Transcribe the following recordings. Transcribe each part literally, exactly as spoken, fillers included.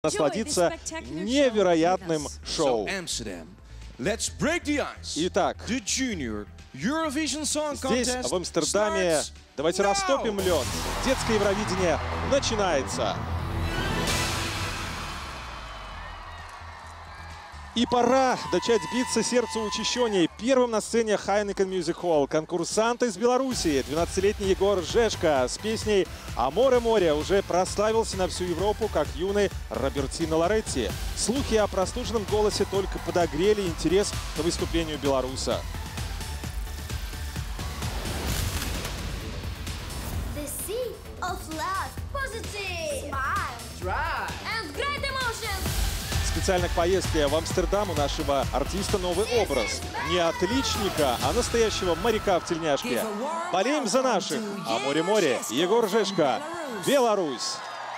насладиться невероятным шоу. Итак, здесь, в Амстердаме, давайте растопим лед. Детское Евровидение начинается. И пора начать биться сердцу учащенней. Первым на сцене Heineken Music Hall конкурсант из Белоруссии, двенадцатилетний Егор Жешко с песней «Аморе море» уже прославился на всю Европу как юный Робертино Лоретти. Слухи о прослушанном голосе только подогрели интерес к выступлению белоруса. Специально к поездке в Амстердам у нашего артиста новый образ. Не отличника, а настоящего моряка в тельняшке. Болеем за наших. Аморе-море. Егор Жешко. Беларусь.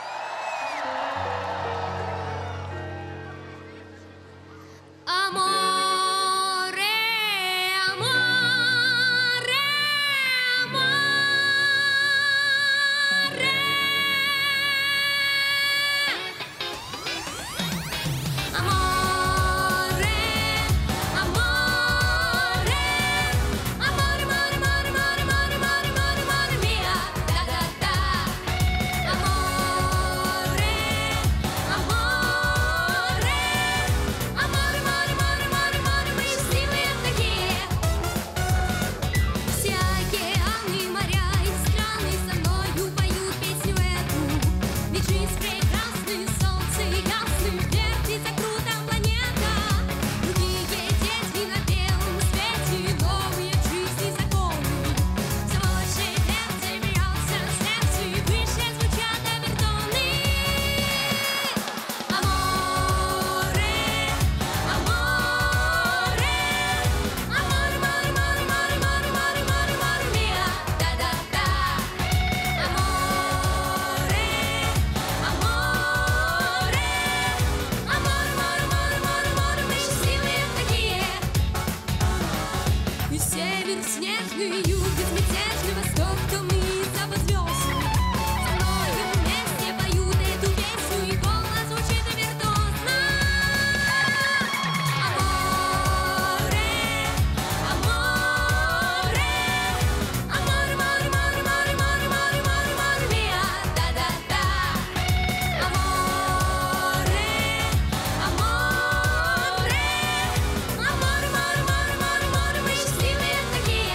Снежный юг, безмятежный восток, темный запад звезд. Со мною вместе поют эту песню, и голос звучит виртуозно. Аморе, аморе, аморе, море, море, море, море, море, море, море, миа, да-да-да. Аморе, аморе, аморе, море, море, море, море, мы счастливые такие.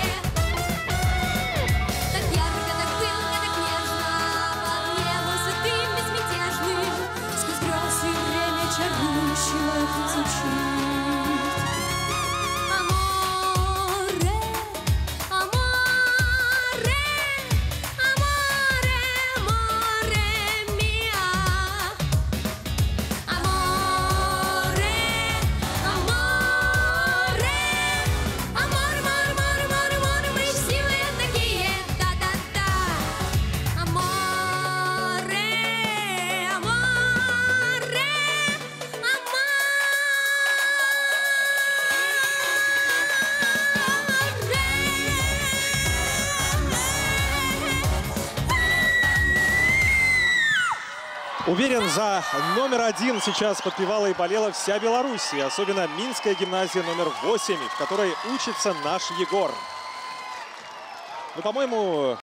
Уверен, за номер один сейчас подпевала и болела вся Беларусь, и особенно Минская гимназия номер восемь, в которой учится наш Егор. Ну, по-моему...